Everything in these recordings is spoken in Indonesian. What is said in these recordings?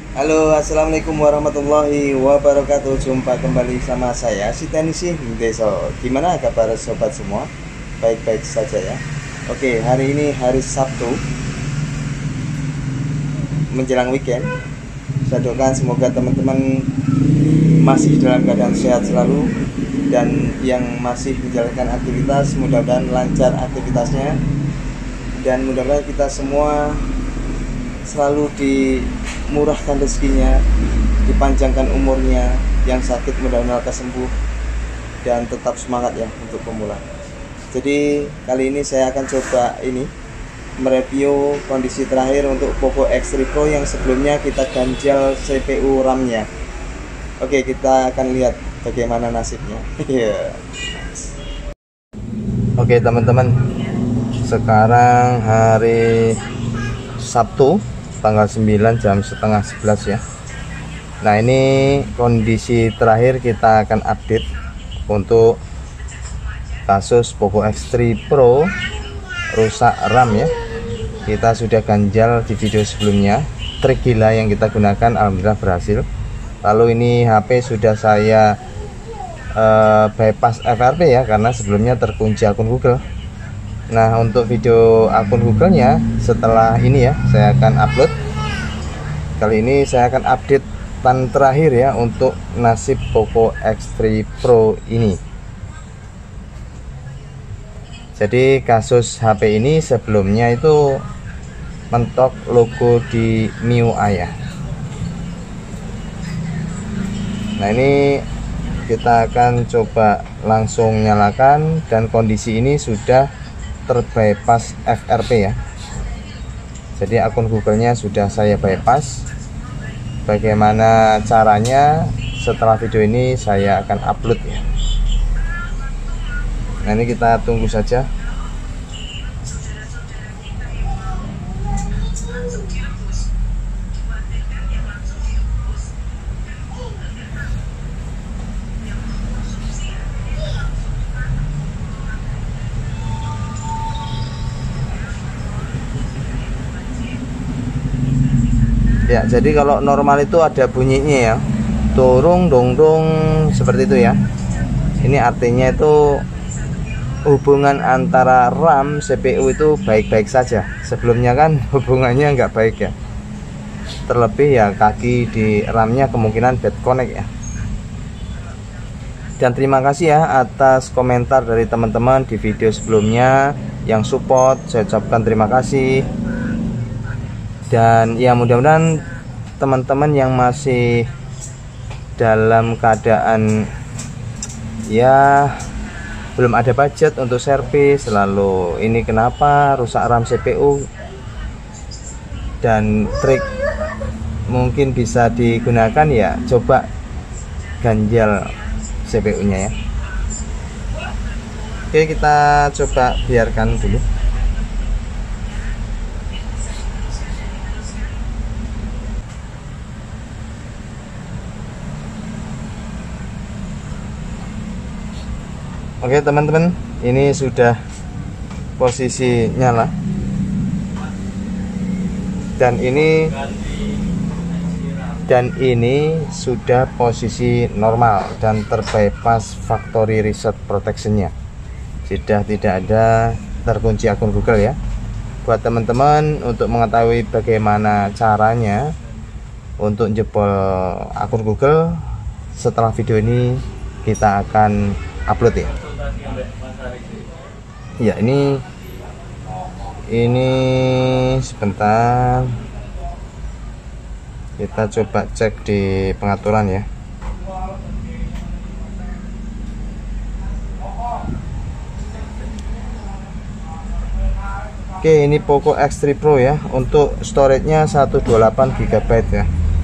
Halo, assalamualaikum warahmatullahi wabarakatuh. Jumpa kembali sama saya, si Tenisi Deso. Gimana kabar sobat semua? Baik-baik saja ya. Oke, hari ini hari Sabtu, menjelang weekend. Saya doakan semoga teman-teman masih dalam keadaan sehat selalu, dan yang masih menjalankan aktivitas mudah-mudahan lancar aktivitasnya, dan mudah-mudahan kita semua selalu dimurahkan rezekinya, dipanjangkan umurnya, yang sakit mudah-mudahan lekas sembuh, dan tetap semangat ya untuk pemula. Jadi kali ini saya akan coba mereview kondisi terakhir untuk Poco X3 Pro yang sebelumnya kita ganjal CPU RAM-nya. Oke, kita akan lihat bagaimana nasibnya. Oke teman-teman, sekarang hari Sabtu tanggal 9 jam setengah 11 ya. Nah, ini kondisi terakhir kita akan update untuk kasus Poco X3 Pro rusak RAM ya. Kita sudah ganjal di video sebelumnya, trik gila yang kita gunakan alhamdulillah berhasil. Lalu ini HP sudah saya bypass FRP ya, karena sebelumnya terkunci akun Google. Nah, untuk video akun Google-nya setelah ini ya, saya akan upload. Kali ini saya akan update tan terakhir ya untuk nasib Poco X3 Pro ini. Jadi kasus HP ini sebelumnya itu mentok logo di MIUI ya. Nah, ini kita akan coba langsung nyalakan, dan kondisi ini sudah terbypass FRP ya. Jadi akun Google-nya sudah saya bypass. Bagaimana caranya setelah video ini saya akan upload ya. Nah, ini kita tunggu saja. Ya, jadi kalau normal itu ada bunyinya ya, turung dong dong seperti itu ya. Ini artinya itu hubungan antara RAM CPU itu baik-baik saja. Sebelumnya kan hubungannya nggak baik ya. Terlebih ya kaki di RAM-nya kemungkinan bad connect ya. Dan terima kasih ya atas komentar dari teman-teman di video sebelumnya yang support. Saya ucapkan terima kasih. Dan ya, mudah-mudahan teman-teman yang masih dalam keadaan ya belum ada budget untuk servis, lalu ini kenapa rusak RAM CPU, dan trik mungkin bisa digunakan ya, coba ganjal CPU-nya ya. Oke, kita coba biarkan dulu. Oke teman-teman, ini sudah posisi nyala, dan ini sudah posisi normal dan terbypass factory reset protectionnya. Sudah tidak ada terkunci akun Google ya. Buat teman-teman untuk mengetahui bagaimana caranya untuk jebol akun Google, setelah video ini kita akan upload ya. Ya, ini sebentar kita coba cek di pengaturan ya. Oke, ini Poco X3 Pro ya, untuk storage-nya 128 GB ya.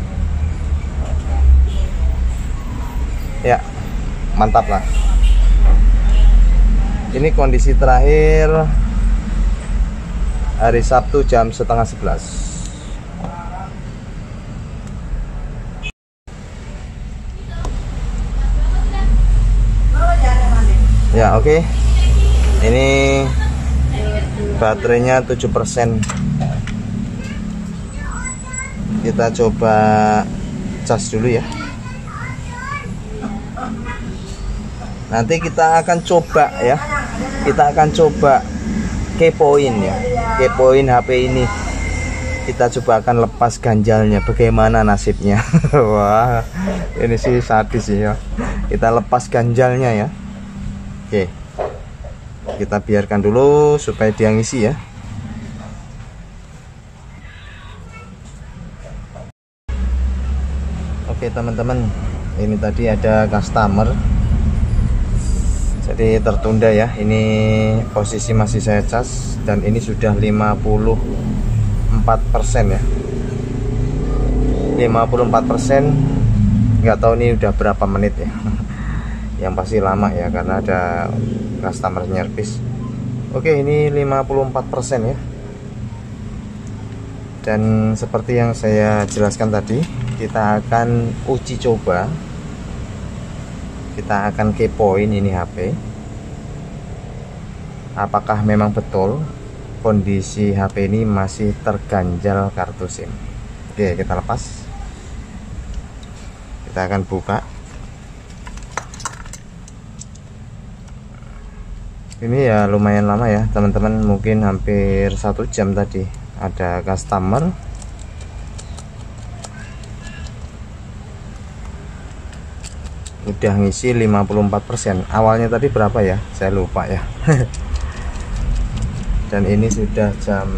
Ya, mantap lah. Ini kondisi terakhir hari Sabtu jam setengah 11. Ya, oke. Ini baterainya 7%. Kita coba cas dulu ya. Nanti kita akan coba ya, kita akan coba kepoin ya, kepoin HP ini. Kita coba akan lepas ganjalnya, bagaimana nasibnya. Wah, ini sih sadis ya. Kita lepas ganjalnya ya. Oke, kita biarkan dulu supaya dia ngisi ya. Oke teman-teman, ini tadi ada customer, jadi tertunda ya. Ini posisi masih saya cas dan ini sudah 54% ya. 54%, nggak tahu ini udah berapa menit ya. Yang pasti lama ya karena ada customer nyervis. Oke, ini 54% ya. Dan seperti yang saya jelaskan tadi, kita akan uji coba, kita akan kepoin ini HP, apakah memang betul kondisi HP ini masih terganjal kartu SIM. Oke, kita lepas, kita akan buka. Ini ya lumayan lama ya teman-teman, mungkin hampir 1 jam tadi. Ada customer udah ngisi 54%. Awalnya tadi berapa ya, saya lupa ya. Dan ini sudah jam,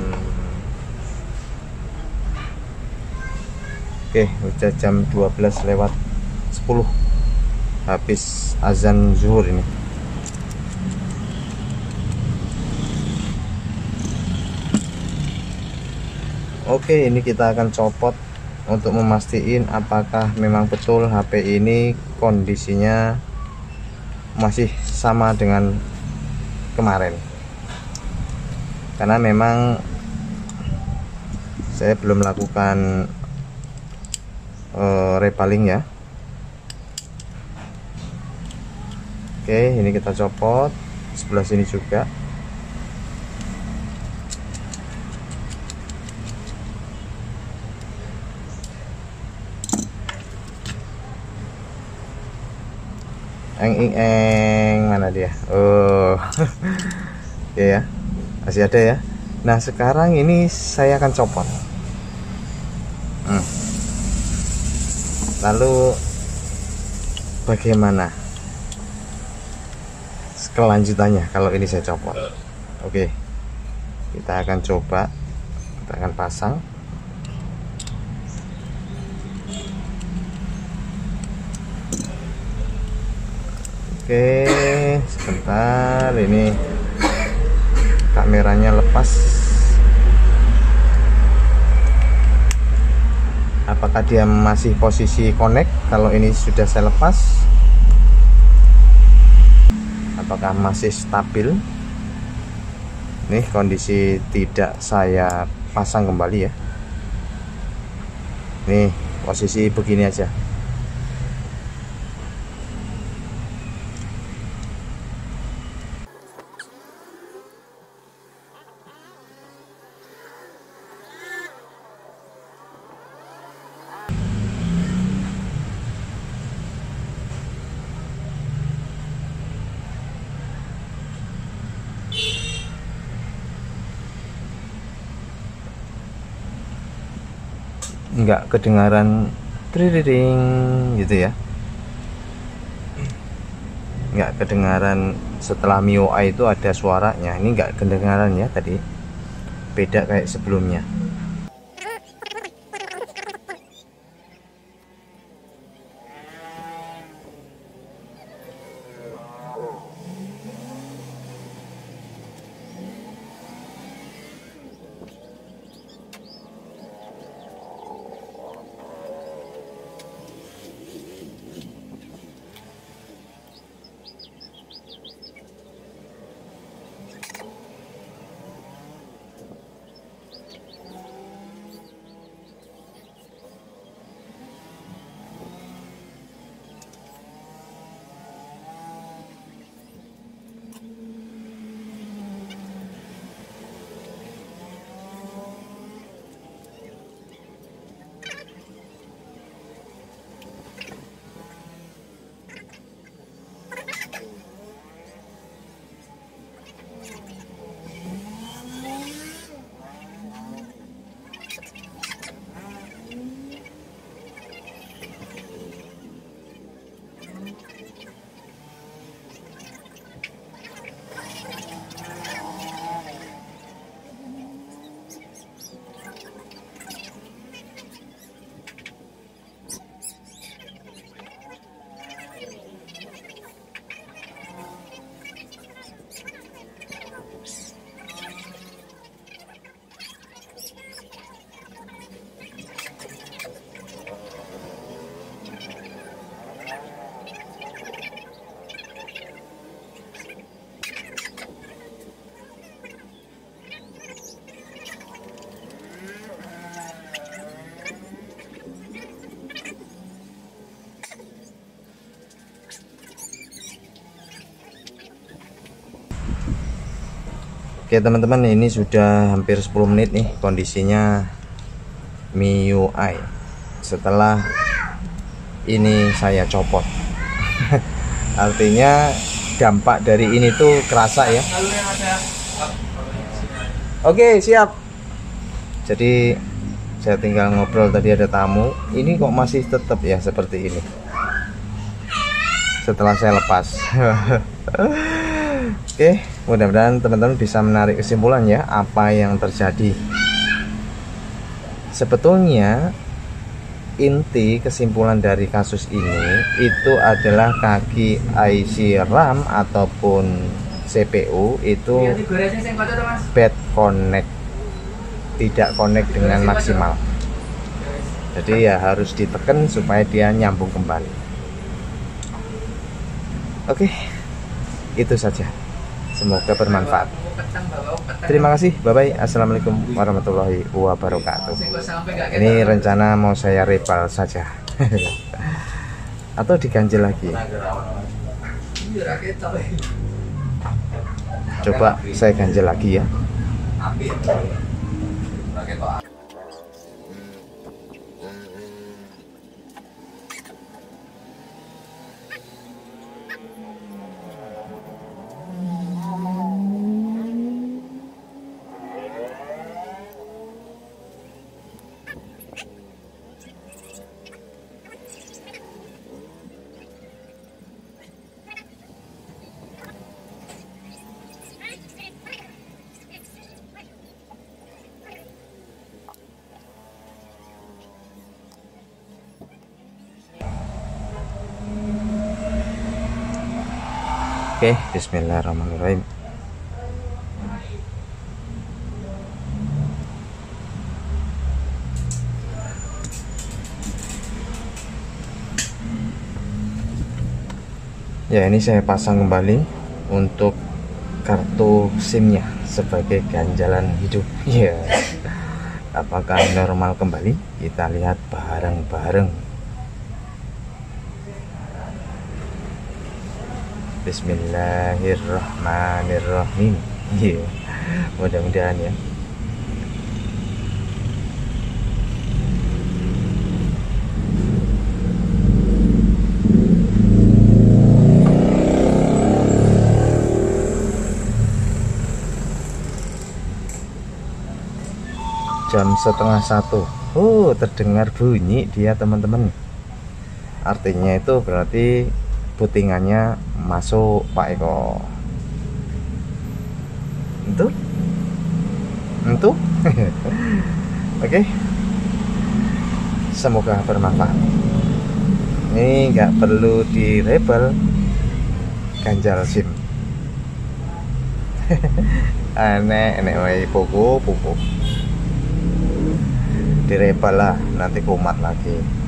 oke, udah jam 12:10, habis azan zuhur ini. Oke, ini kita akan copot untuk memastikan apakah memang betul HP ini kondisinya masih sama dengan kemarin. Karena memang saya belum melakukan repaling ya. Oke, ini kita copot, sebelah sini juga. Mana dia? Oh. Oke ya, masih ada ya. Nah sekarang ini saya akan copot. Lalu bagaimana kelanjutannya kalau ini saya copot? Oke, kita akan coba, kita akan pasang. Oke, sebentar, ini kameranya lepas. Apakah dia masih posisi connect kalau ini sudah saya lepas? Apakah masih stabil? Nih kondisi tidak saya pasang kembali ya. Nih posisi begini aja. Nggak kedengaran triring gitu ya, nggak kedengaran. Setelah MIUI itu ada suaranya, ini nggak kedengaran ya tadi, beda kayak sebelumnya. Oke teman-teman, ini sudah hampir 10 menit nih kondisinya MIUI setelah ini saya copot. Artinya dampak dari ini tuh kerasa ya. Oke, siap. Jadi saya tinggal ngobrol, tadi ada tamu. Ini kok masih tetap ya seperti ini setelah saya lepas. Oke, mudah-mudahan teman-teman bisa menarik kesimpulan ya apa yang terjadi. Sebetulnya inti kesimpulan dari kasus ini itu adalah kaki IC RAM ataupun CPU itu bad connect, tidak connect dengan maksimal. Jadi ya harus ditekan supaya dia nyambung kembali. Oke, itu saja. Semoga bermanfaat. Terima kasih. Bye bye. Assalamualaikum warahmatullahi wabarakatuh. Ini rencana mau saya repal saja. Atau diganjel lagi. Coba saya ganjel lagi ya. Oke, bismillahirrahmanirrahim. Ya, ini saya pasang kembali untuk kartu SIM-nya sebagai ganjalan hidup. Ya, apakah normal kembali? Kita lihat bareng-bareng. Bismillahirrahmanirrahim. Iya, mudah-mudahan ya. Jam 12:30. Oh, terdengar bunyi dia teman-teman. Artinya itu berarti putingannya masuk Pak Eko. Itu Oke, semoga bermanfaat. Ini nggak perlu direpel, ganjal SIM. Aneh wae pupuk direpel lah, nanti kumat lagi.